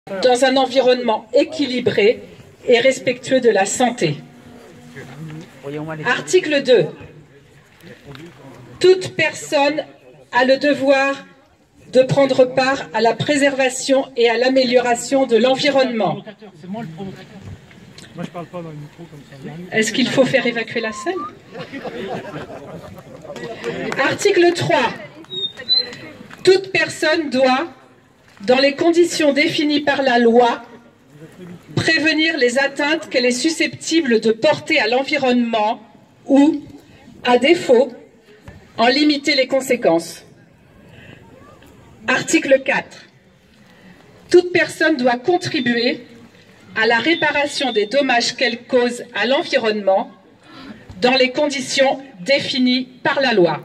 dans un environnement équilibré et respectueux de la santé. Article 2. Toute personne a le devoir de prendre part à la préservation et à l'amélioration de l'environnement. Est-ce qu'il faut faire évacuer la salle? Article 3. Toute personne doit, dans les conditions définies par la loi, prévenir les atteintes qu'elle est susceptible de porter à l'environnement ou, à défaut, en limiter les conséquences. Article 4. Toute personne doit contribuer à la réparation des dommages qu'elle cause à l'environnement dans les conditions définies par la loi.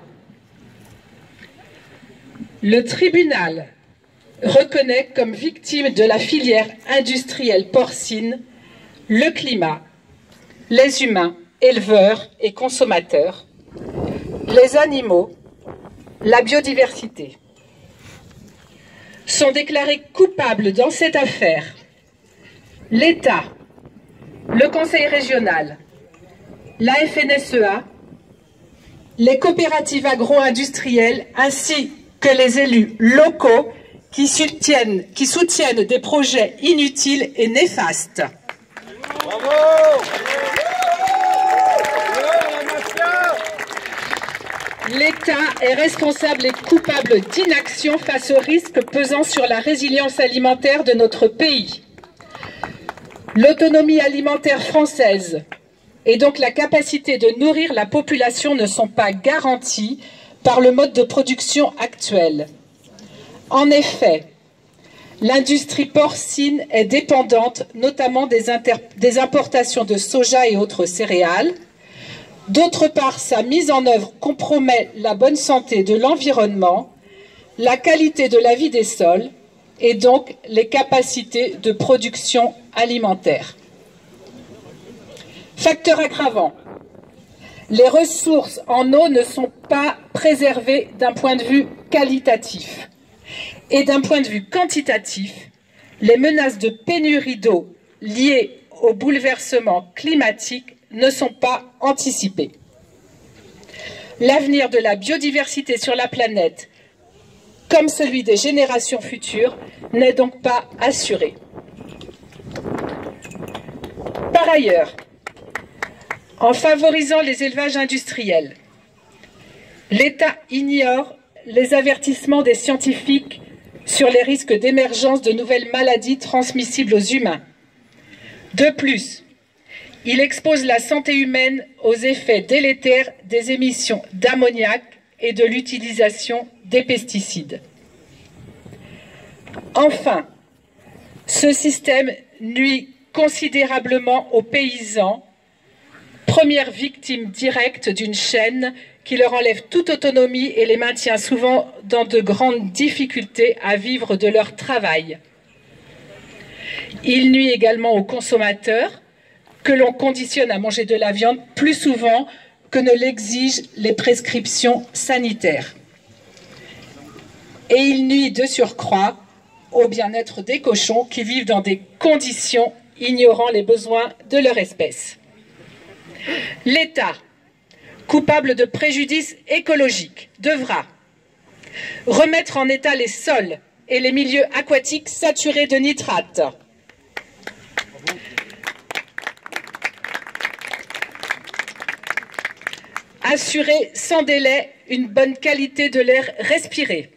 Le tribunal reconnaît comme victime de la filière industrielle porcine le climat, les humains, éleveurs et consommateurs, les animaux, la biodiversité. Sont déclarés coupables dans cette affaire l'État, le Conseil régional, la FNSEA, les coopératives agro-industrielles ainsi que les élus locaux qui soutiennent des projets inutiles et néfastes. Bravo! L'État est responsable et coupable d'inaction face aux risques pesant sur la résilience alimentaire de notre pays. L'autonomie alimentaire française et donc la capacité de nourrir la population ne sont pas garanties par le mode de production actuel. En effet, l'industrie porcine est dépendante notamment des importations de soja et autres céréales. D'autre part, sa mise en œuvre compromet la bonne santé de l'environnement, la qualité de la vie des sols et donc les capacités de production alimentaire. Facteur aggravant, les ressources en eau ne sont pas préservées d'un point de vue qualitatif. Et d'un point de vue quantitatif, les menaces de pénurie d'eau liées au bouleversement climatique ne sont pas anticipées. L'avenir de la biodiversité sur la planète, comme celui des générations futures, n'est donc pas assuré. Par ailleurs, en favorisant les élevages industriels, l'État ignore les avertissements des scientifiques sur les risques d'émergence de nouvelles maladies transmissibles aux humains. De plus, il expose la santé humaine aux effets délétères des émissions d'ammoniac et de l'utilisation des pesticides. Enfin, ce système nuit considérablement aux paysans, première victime directe d'une chaîne qui leur enlève toute autonomie et les maintient souvent dans de grandes difficultés à vivre de leur travail. Il nuit également aux consommateurs, que l'on conditionne à manger de la viande plus souvent que ne l'exigent les prescriptions sanitaires. Et il nuit de surcroît au bien-être des cochons qui vivent dans des conditions ignorant les besoins de leur espèce. L'État, coupable de préjudice écologique, devra remettre en état les sols et les milieux aquatiques saturés de nitrates, assurer sans délai une bonne qualité de l'air respiré,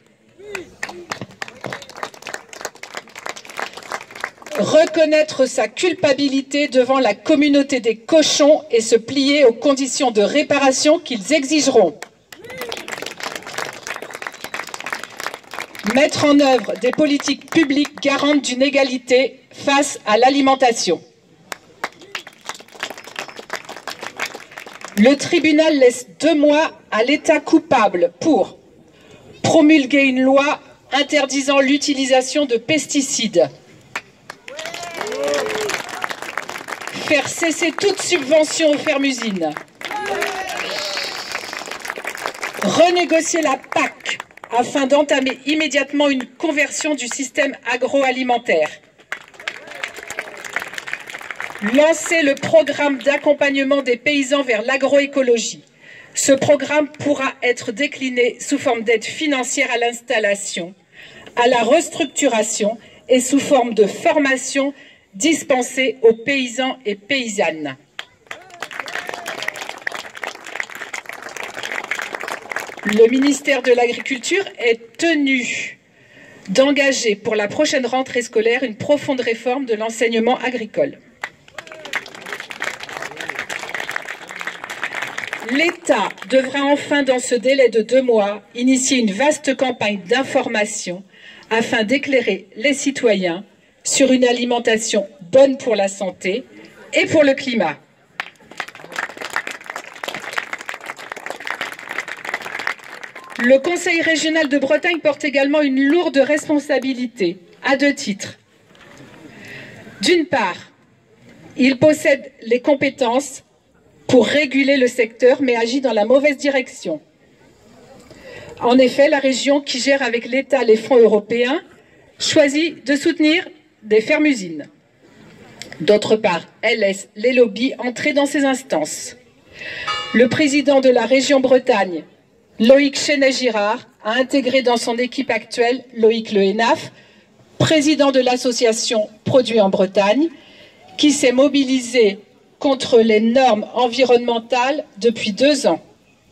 reconnaître sa culpabilité devant la communauté des cochons et se plier aux conditions de réparation qu'ils exigeront. Mettre en œuvre des politiques publiques garantes d'une égalité face à l'alimentation. Le tribunal laisse 2 mois à l'État coupable pour promulguer une loi interdisant l'utilisation de pesticides, faire cesser toute subvention aux fermes-usines, renégocier la PAC afin d'entamer immédiatement une conversion du système agroalimentaire, Lancer le programme d'accompagnement des paysans vers l'agroécologie. Ce programme pourra être décliné sous forme d'aide financière à l'installation, à la restructuration et sous forme de formation dispensée aux paysans et paysannes. Le ministère de l'Agriculture est tenu d'engager pour la prochaine rentrée scolaire une profonde réforme de l'enseignement agricole. L'État devra enfin, dans ce délai de 2 mois, initier une vaste campagne d'information afin d'éclairer les citoyens sur une alimentation bonne pour la santé et pour le climat. Le Conseil régional de Bretagne porte également une lourde responsabilité, à 2 titres. D'une part, il possède les compétences pour réguler le secteur, mais agit dans la mauvaise direction. En effet, la région qui gère avec l'État les fonds européens choisit de soutenir des fermes-usines. D'autre part, elle laisse les lobbies entrer dans ces instances. Le président de la région Bretagne, Loïc Chenet-Girard, a intégré dans son équipe actuelle Loïc Le Hénaf, président de l'association Produits en Bretagne, qui s'est mobilisé contre les normes environnementales depuis 2 ans.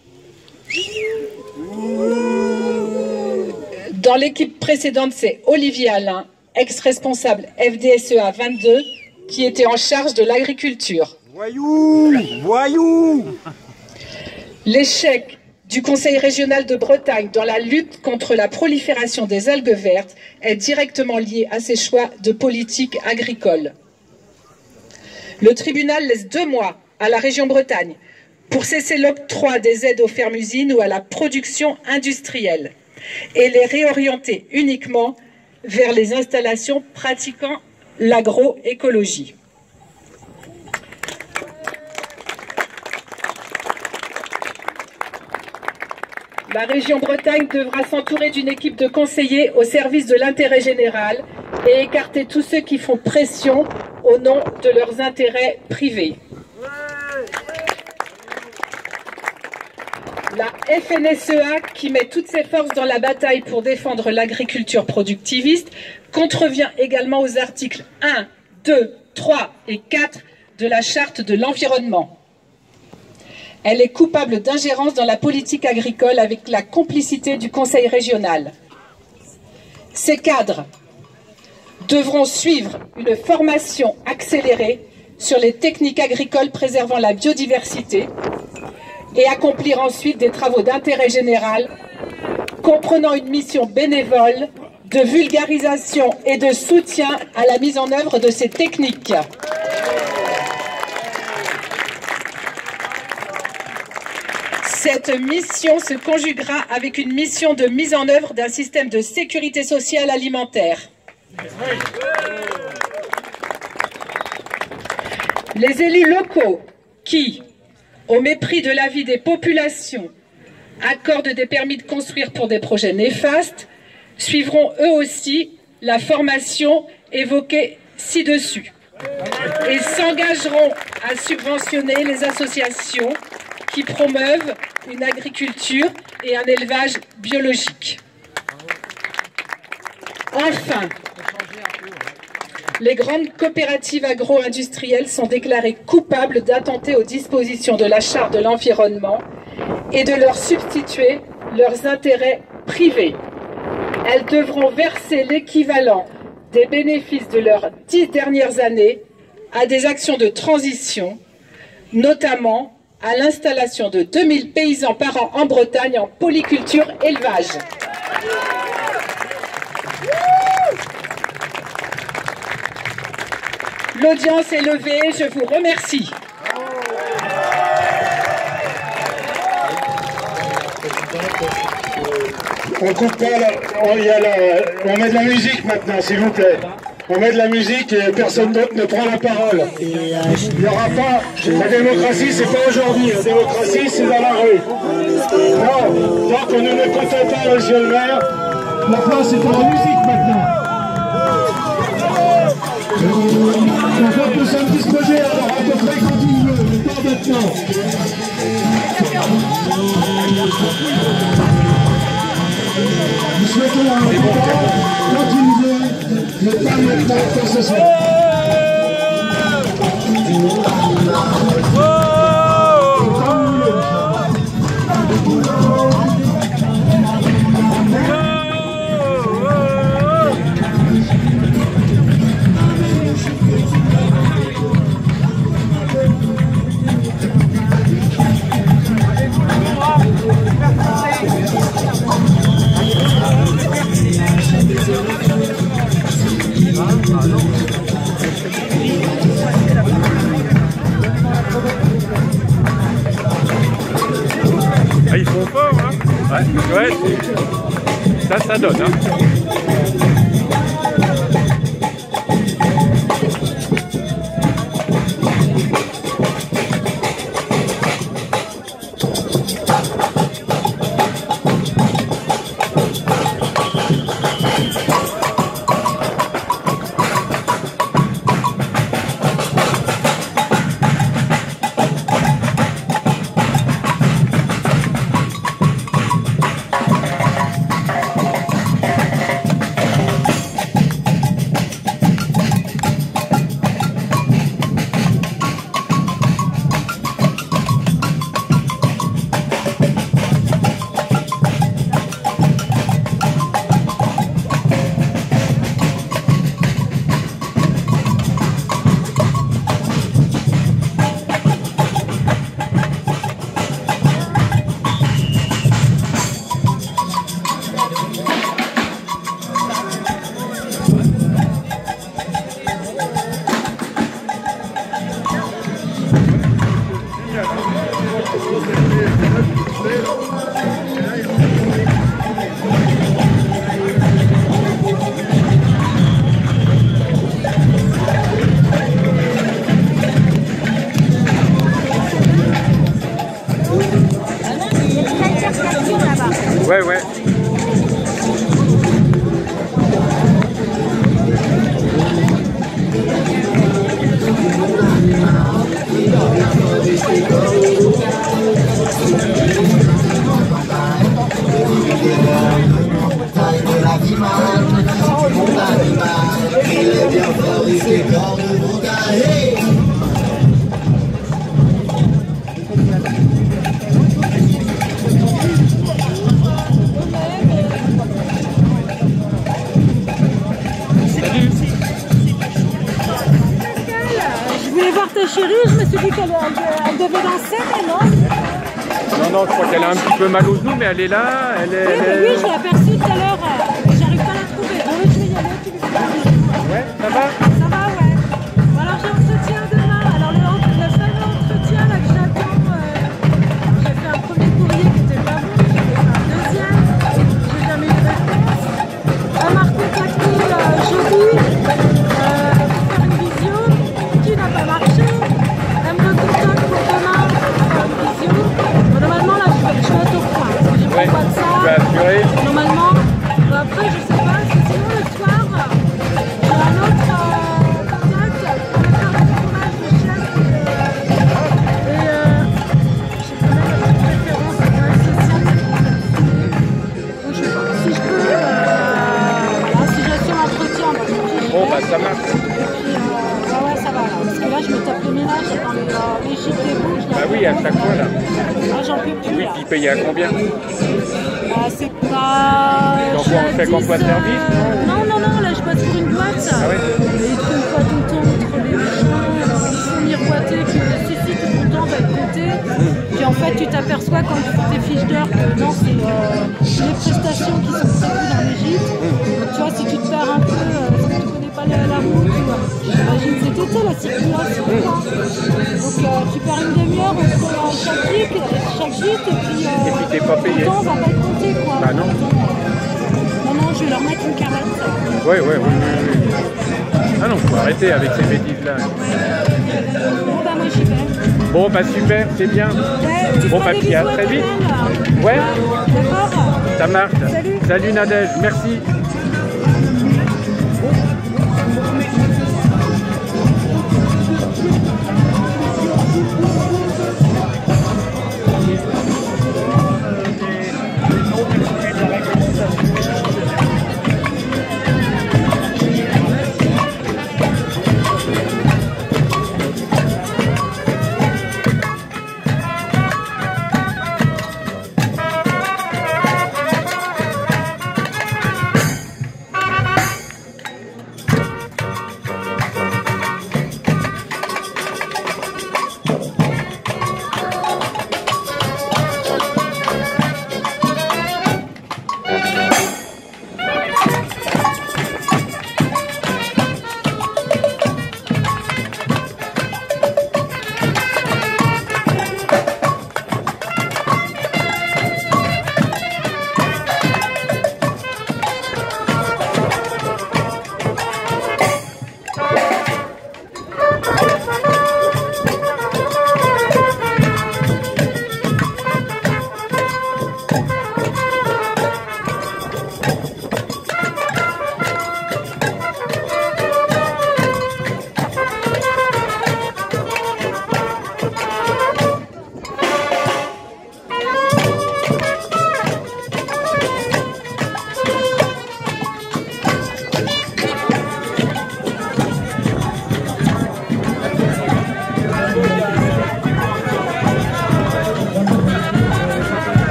Dans l'équipe précédente, c'est Olivier Alain, ex-responsable FDSEA 22, qui était en charge de l'agriculture. Voyou! Voyou! L'échec du Conseil régional de Bretagne dans la lutte contre la prolifération des algues vertes est directement lié à ses choix de politique agricole. Le tribunal laisse 2 mois à la région Bretagne pour cesser l'octroi des aides aux fermes-usines ou à la production industrielle et les réorienter uniquement vers les installations pratiquant l'agroécologie. La région Bretagne devra s'entourer d'une équipe de conseillers au service de l'intérêt général et écarter tous ceux qui font pression au nom de leurs intérêts privés. La FNSEA, qui met toutes ses forces dans la bataille pour défendre l'agriculture productiviste, contrevient également aux articles 1, 2, 3 et 4 de la Charte de l'environnement. Elle est coupable d'ingérence dans la politique agricole avec la complicité du Conseil régional. Ces cadres devront suivre une formation accélérée sur les techniques agricoles préservant la biodiversité et accomplir ensuite des travaux d'intérêt général comprenant une mission bénévole de vulgarisation et de soutien à la mise en œuvre de ces techniques. Cette mission se conjuguera avec une mission de mise en œuvre d'un système de sécurité sociale alimentaire. Les élus locaux qui, au mépris de l'avis des populations, accordent des permis de construire pour des projets néfastes, suivront eux aussi la formation évoquée ci-dessus et s'engageront à subventionner les associations qui promeuvent une agriculture et un élevage biologique. Enfin, les grandes coopératives agro-industrielles sont déclarées coupables d'attenter aux dispositions de la Charte de l'environnement et de leur substituer leurs intérêts privés. Elles devront verser l'équivalent des bénéfices de leurs 10 dernières années à des actions de transition, notamment à l'installation de 2000 paysans par an en Bretagne en polyculture élevage. L'audience est levée, je vous remercie. On coupe pas, on met de la musique maintenant, s'il vous plaît. On met de la musique et personne d'autre ne prend la parole. Il n'y aura pas... La démocratie, c'est pas aujourd'hui. La démocratie, c'est dans la rue. Non, tant qu'on ne m'écoute pas, monsieur le maire, la place est pour la musique maintenant. On va tous un disposer maintenant. Nous souhaitons un continuer, mais pas maintenant pour ce soir. Ah, ils font fort, hein? Ouais, ça donne, hein? Ouais, ouais. Chérie, je me suis dit qu'elle devait danser, mais non. Non, je crois qu'elle a un petit peu mal aux genoux, mais elle est là. Oui, je l'ai aperçue tout à l'heure, j'arrive pas à la trouver. Donc je vais y aller, tu lui fais. Ouais, ça va? Ça va, ouais. Alors j'ai entretien demain. Alors le fameux entretien là que j'attends, j'ai fait un premier courrier qui était pas bon, j'ai fait un deuxième, j'ai jamais eu de réponse. Elle m'a recontacté jeudi pour faire une visio qui n'a pas marché. Elle me recontacte pour demain pour faire une visio. Bon, normalement là je vais être au point parce que j'ai pas de ça. Tu vas assurer? Normalement. Après je sais pas, parce que sinon le soir j'ai un autre contact pour me faire un tournage de chef et je sais pas même une préférence dans la sociale. Donc je sais pas, si je peux, voilà, si j'assure l'entretien, bah, Bon, bah ça marche. Et puis, ouais, ça va là, parce que là je me tape le ménage dans les gîtes des bouches. Bah oui, à chaque fois là. Là j'en peux plus. Oui, là. puis payer à combien? C'est pas... Donc on fait qu'emploi de service, non, là je passe pour une boîte. Ah ouais? Et ils te font pas ton temps entre les machins, alors ils font miroiter que si tout ton temps va être compté. Puis en fait tu t'aperçois quand tu fais tes fiches d'heure que non, c'est les prestations qui sont prévues dans les gîtes. Donc tu vois, si tu te perds un peu, si tu connais pas la route, j'imagine cet été la circulation. Donc tu perds une demi-heure entre chaque gîte et puis t'es pas payé. ton temps va pas être compté quoi. Bah non. Non, je vais leur mettre une carrette. Ouais. Ah non, faut arrêter avec ces bêtises là. Bon bah moi j'y vais. Bon bah super, c'est bien. Ouais, Bon bah puis à très vite. Ouais. D'accord. Ça marche. Salut Nadège, merci.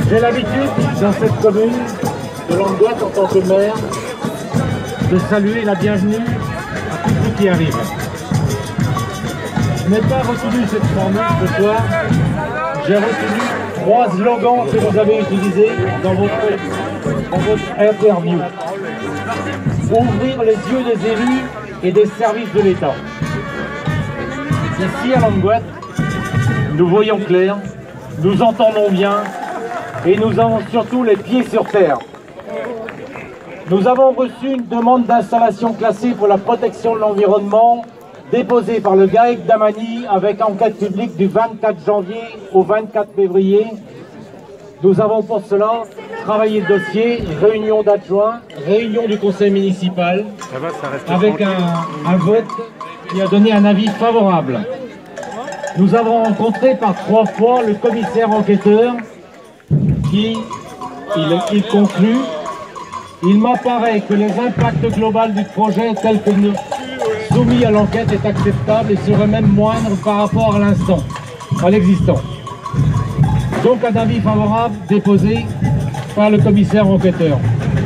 J'ai l'habitude, dans cette commune de Languedoc, en tant que maire, de saluer la bienvenue à tous ceux qui arrivent. Je n'ai pas retenu cette formule ce soir, j'ai retenu 3 slogans que vous avez utilisés dans votre interview. Ouvrir les yeux des élus et des services de l'État. Ici à Languedoc, nous voyons clair, nous entendons bien et nous avons surtout les pieds sur terre. Nous avons reçu une demande d'installation classée pour la protection de l'environnement déposée par le GAEC d'Amani avec enquête publique du 24 janvier au 24 février. Nous avons pour cela travaillé le dossier, réunion d'adjoints, réunion du conseil municipal, avec un vote qui a donné un avis favorable. Nous avons rencontré par 3 fois le commissaire enquêteur qui il conclut. Il m'apparaît que les impacts globaux du projet tel que soumis à l'enquête est acceptable et serait même moindre par rapport à l'existant. Donc un avis favorable déposé par le commissaire enquêteur.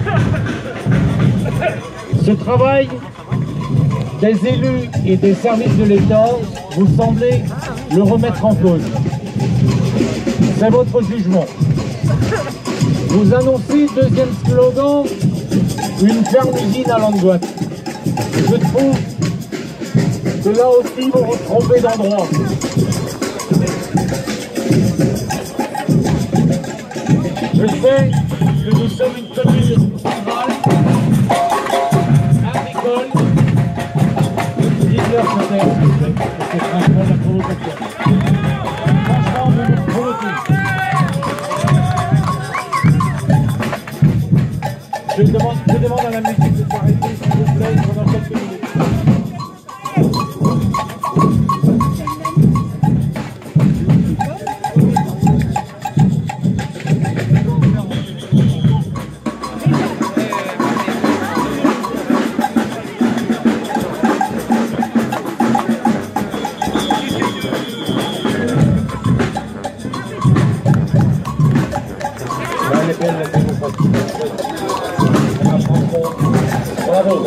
Ce travail des élus et des services de l'État, vous semblez le remettre en cause. C'est votre jugement. Vous annoncez, deuxième slogan, une ferme-usine à Languedoc. Je trouve que là aussi vous vous trompez d'endroit. Je sais que nous sommes une commune rurale, agricole. 19 sur terre, c'est franchement la provocation. Franchement, vous nous provoquez. Je demande à la musique de s'arrêter, s'il vous plaît, pendant quelques minutes. Bravo.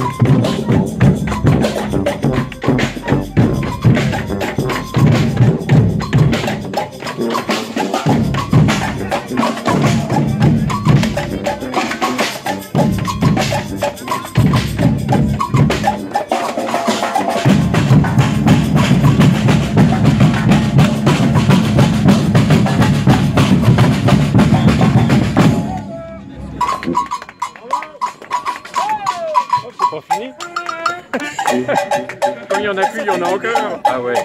Pas fini. Comme il y en a plus, il y en a encore. Ah ouais.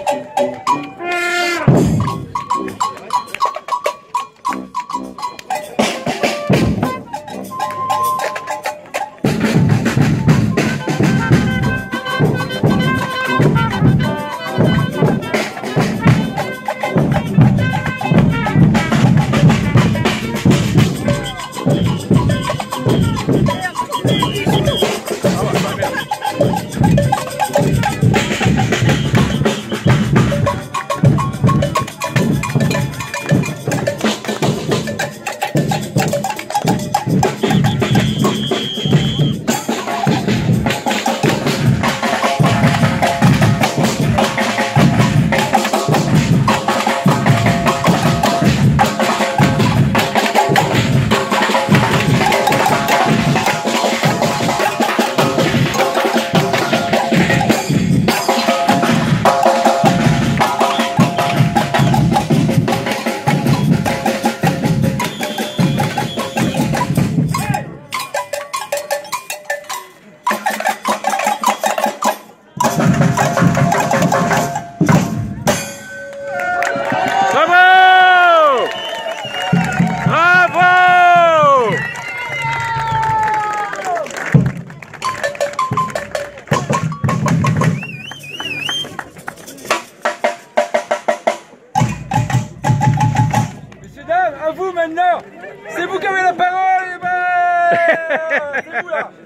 À vous maintenant. C'est vous qui avez la parole. Et ben, c'est vous là.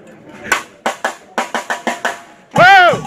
Wow!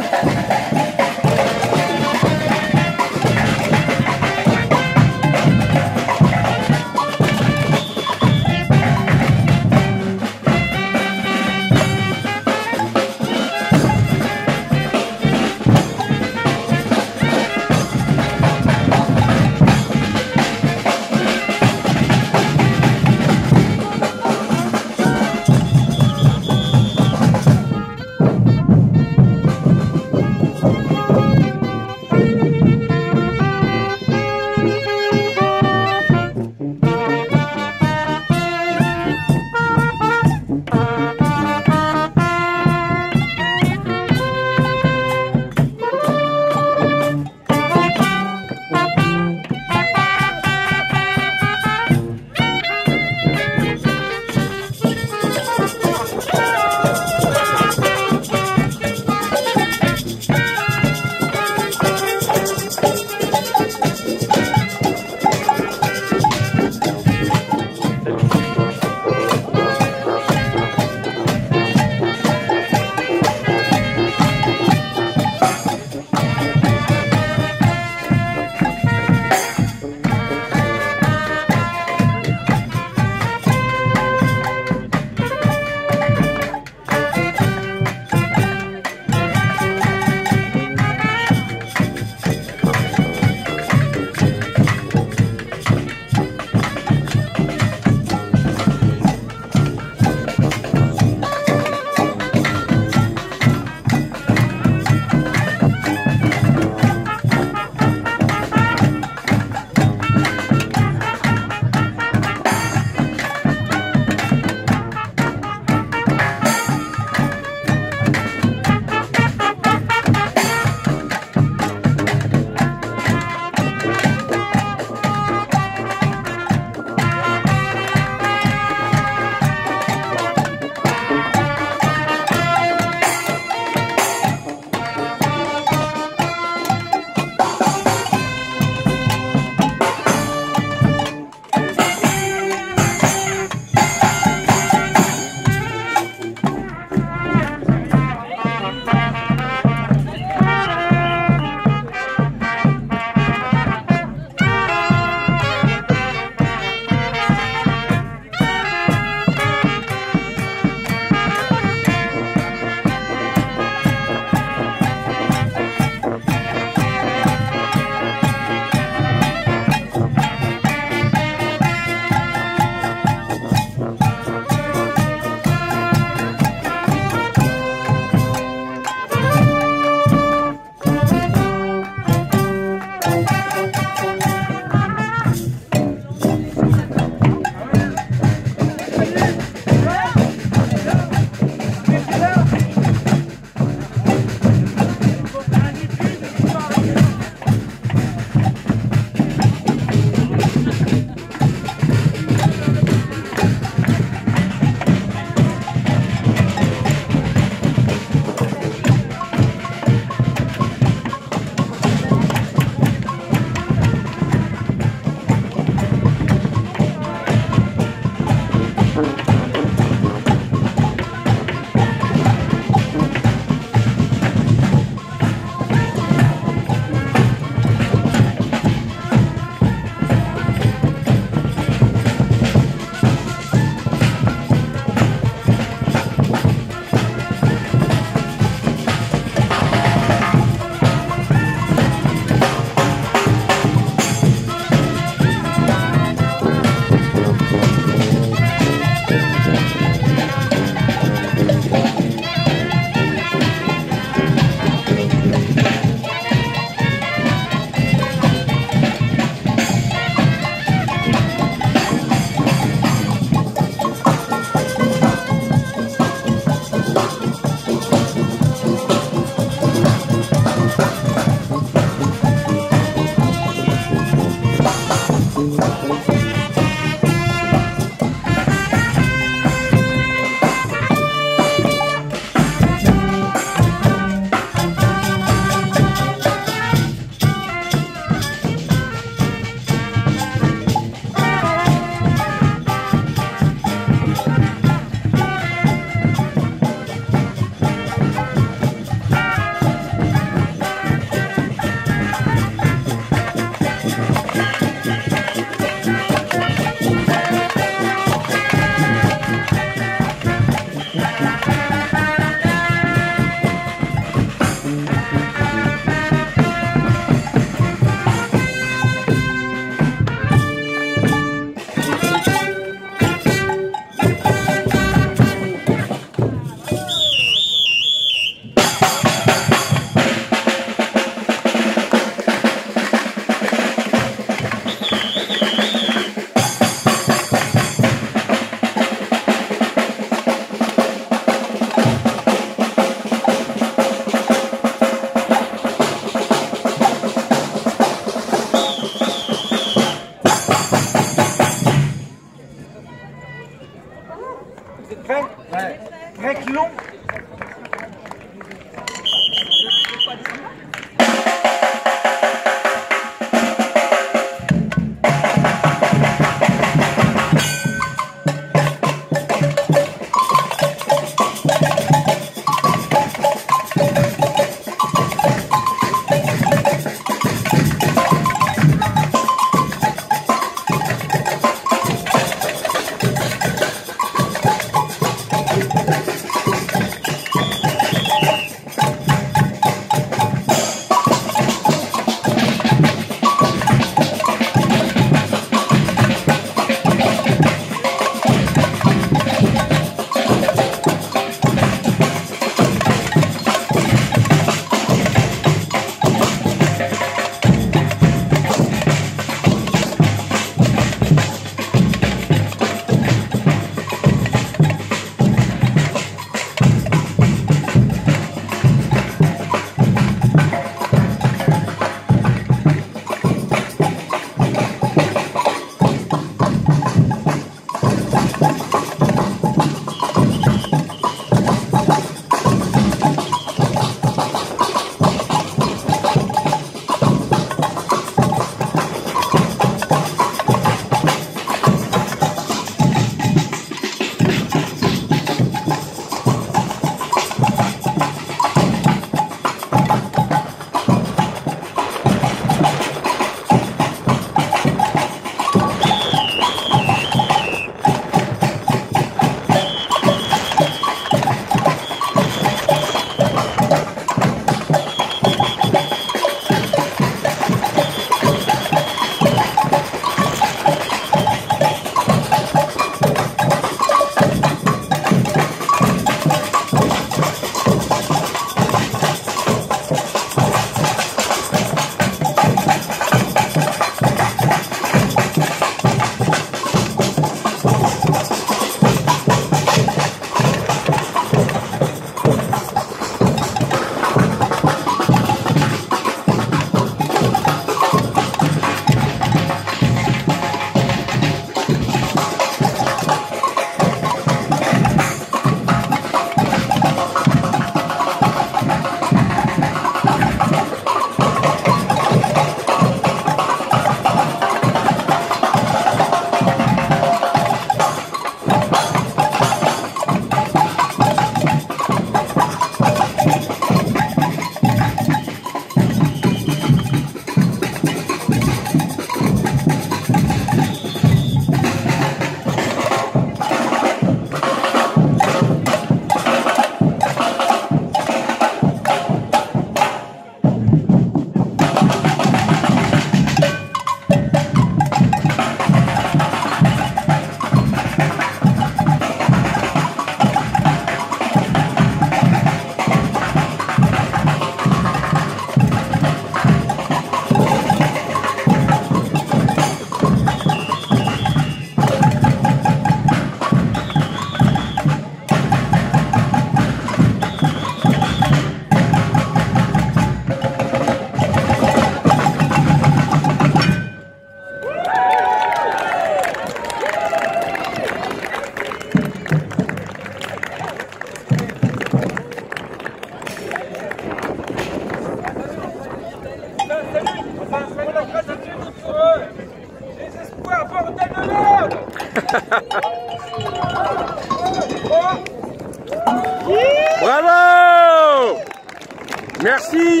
Bravo! Merci!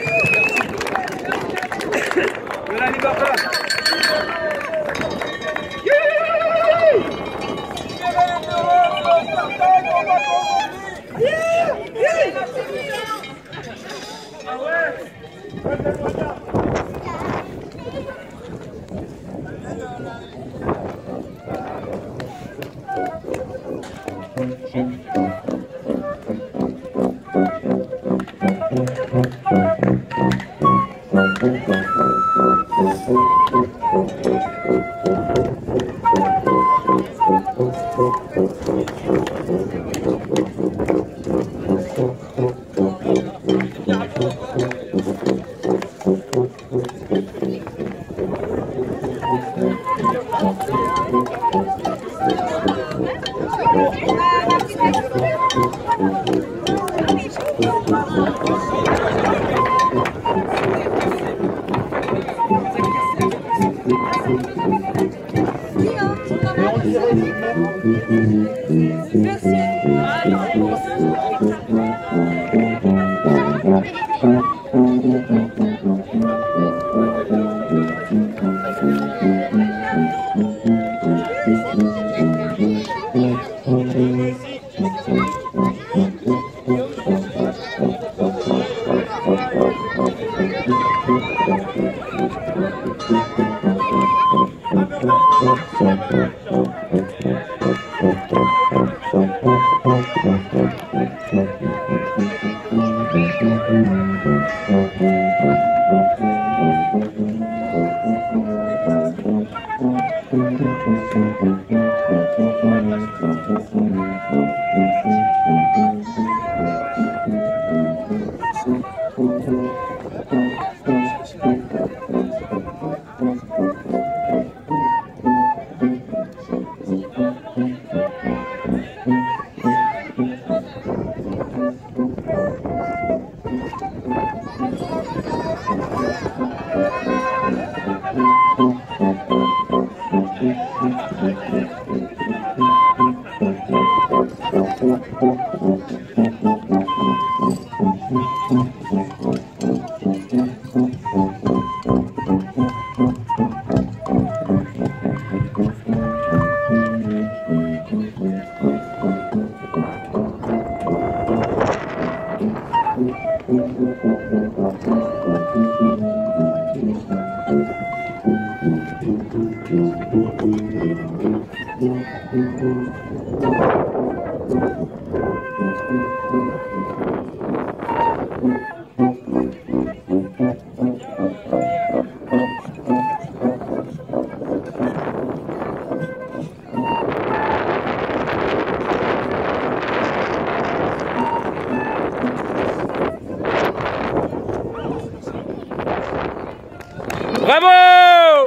Bravo!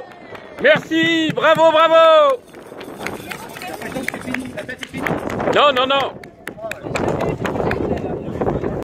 Merci! Bravo, bravo! Non, non, non!